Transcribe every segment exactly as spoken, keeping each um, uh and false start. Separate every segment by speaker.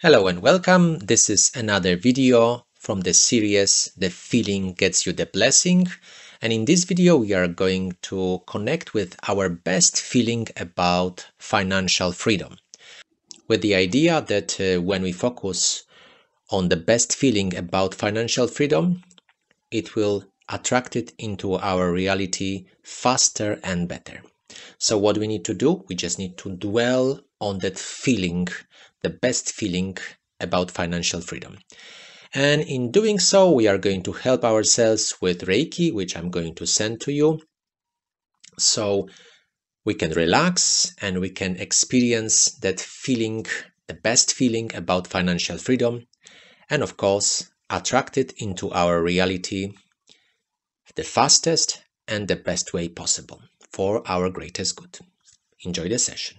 Speaker 1: Hello and welcome. This is another video from the series The Feeling Gets You the Blessing. And in this video, we are going to connect with our best feeling about financial freedom. With the idea that uh, when we focus on the best feeling about financial freedom, it will attract it into our reality faster and better. So what we need to do, we just need to dwell on that feeling, the best feeling about financial freedom. And in doing so, we are going to help ourselves with Reiki, which I'm going to send to you. So we can relax and we can experience that feeling, the best feeling about financial freedom, and of course, attract it into our reality the fastest and the best way possible for our greatest good. Enjoy the session.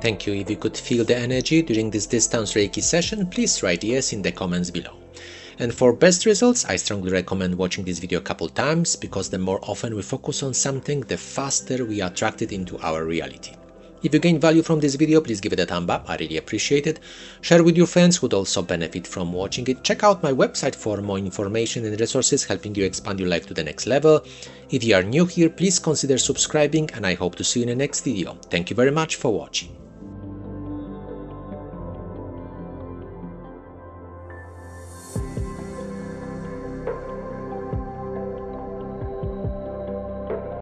Speaker 1: Thank you. If you could feel the energy during this distance Reiki session, please write yes in the comments below. And for best results, I strongly recommend watching this video a couple times, because the more often we focus on something, the faster we attract it into our reality. If you gain value from this video, please give it a thumb up, I really appreciate it. Share with your friends who would also benefit from watching it. Check out my website for more information and resources helping you expand your life to the next level. If you are new here, please consider subscribing, and I hope to see you in the next video. Thank you very much for watching.